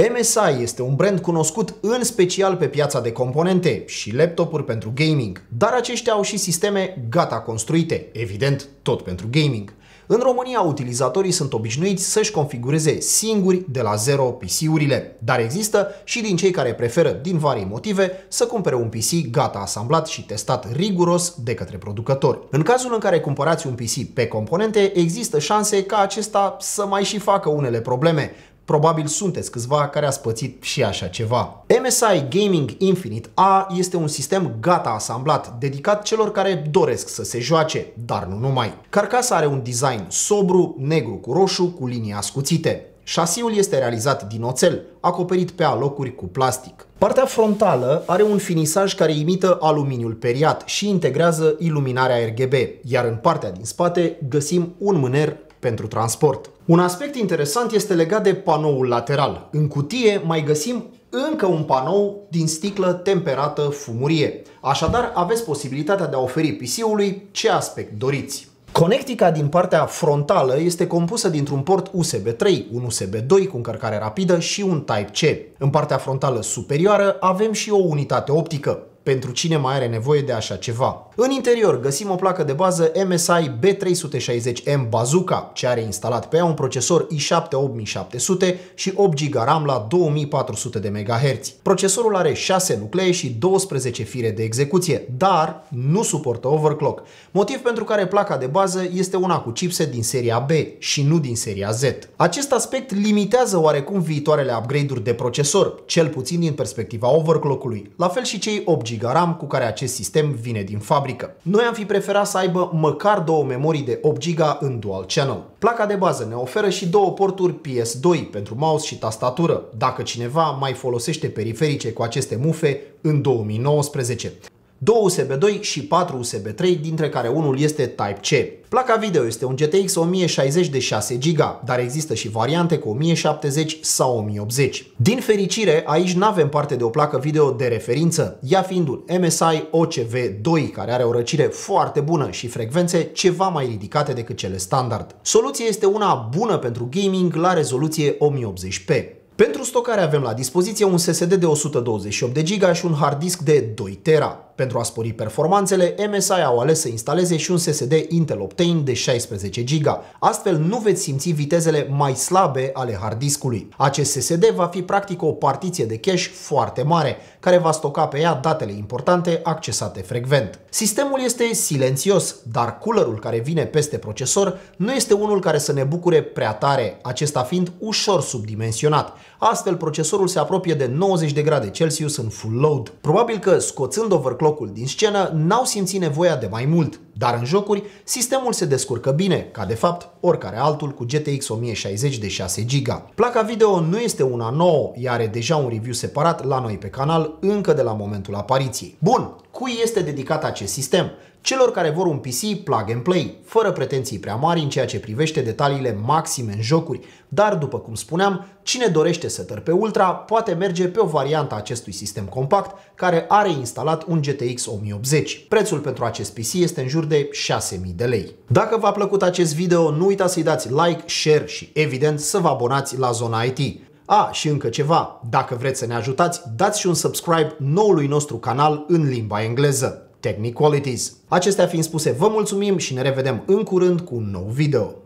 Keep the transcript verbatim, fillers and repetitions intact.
M S I este un brand cunoscut în special pe piața de componente și laptopuri pentru gaming, dar aceștia au și sisteme gata construite, evident tot pentru gaming. În România, utilizatorii sunt obișnuiți să-și configureze singuri de la zero P C-urile, dar există și din cei care preferă, din vari motive, să cumpere un P C gata asamblat și testat riguros de către producători. În cazul în care cumpărați un P C pe componente, există șanse ca acesta să mai și facă unele probleme. Probabil sunteți câțiva care ați pățit și așa ceva. M S I Gaming Infinite A este un sistem gata asamblat, dedicat celor care doresc să se joace, dar nu numai. Carcasa are un design sobru, negru cu roșu, cu linii ascuțite. Șasiul este realizat din oțel, acoperit pe alocuri cu plastic. Partea frontală are un finisaj care imită aluminiul periat și integrează iluminarea R G B, iar în partea din spate găsim un mâner pentru transport. Un aspect interesant este legat de panoul lateral. În cutie mai găsim încă un panou din sticlă temperată fumurie. Așadar, aveți posibilitatea de a oferi P C-ului ce aspect doriți. Conectica din partea frontală este compusă dintr-un port U S B trei, un U S B doi cu încărcare rapidă și un Type-C. În partea frontală superioară avem și o unitate optică, pentru cine mai are nevoie de așa ceva. În interior găsim o placă de bază M S I B trei sute șaizeci M Bazooka, ce are instalat pe ea un procesor i șapte opt mii șapte sute și opt giga RAM la două mii patru sute de megahertz. Procesorul are șase nuclee și douăsprezece fire de execuție, dar nu suportă overclock, motiv pentru care placa de bază este una cu chipset din seria B și nu din seria Z. Acest aspect limitează oarecum viitoarele upgrade-uri de procesor, cel puțin din perspectiva overclock-ului, la fel și cei opt giga RAM cu care acest sistem vine din fabrică. Noi am fi preferat să aibă măcar două memorii de opt giga în dual channel. Placa de bază ne oferă și două porturi P S doi pentru mouse și tastatură, dacă cineva mai folosește periferice cu aceste mufe în două mii nouăsprezece. Două U S B doi și patru U S B trei, dintre care unul este Type-C. Placa video este un G T X o mie șaizeci de șase giga, dar există și variante cu o mie șaptezeci sau o mie optzeci. Din fericire, aici nu avem parte de o placă video de referință, ea fiind un M S I O C V doi, care are o răcire foarte bună și frecvențe ceva mai ridicate decât cele standard. Soluția este una bună pentru gaming la rezoluție o mie optzeci p. Pentru stocare avem la dispoziție un S S D de o sută douăzeci și opt de giga și un hard disk de doi tera. Pentru a spori performanțele, M S I au ales să instaleze și un S S D Intel Optane de șaisprezece giga. Astfel nu veți simți vitezele mai slabe ale hard diskului. Acest S S D va fi practic o partiție de cache foarte mare, care va stoca pe ea datele importante accesate frecvent. Sistemul este silențios, dar coolerul care vine peste procesor nu este unul care să ne bucure prea tare, acesta fiind ușor subdimensionat. Astfel, procesorul se apropie de nouăzeci de grade Celsius în full load. Probabil că, scoțând overclock-ul din scenă, n-au simțit nevoia de mai mult, dar în jocuri, sistemul se descurcă bine, ca de fapt oricare altul cu G T X o mie șaizeci de șase giga. Placa video nu este una nouă, ea are deja un review separat la noi pe canal, încă de la momentul apariției. Bun, cui este dedicat acest sistem? Celor care vor un P C plug and play, fără pretenții prea mari în ceea ce privește detaliile maxime în jocuri, dar, după cum spuneam, cine dorește setări pe ultra poate merge pe o variantă a acestui sistem compact care are instalat un G T X o mie optzeci. Prețul pentru acest P C este în jur de șase mii de lei. Dacă v-a plăcut acest video, nu uitați să-i dați like, share și, evident, să vă abonați la Zona I T. A, și încă ceva, dacă vreți să ne ajutați, dați și un subscribe noului nostru canal în limba engleză, Techniqualities. Acestea fiind spuse, vă mulțumim și ne revedem în curând cu un nou video.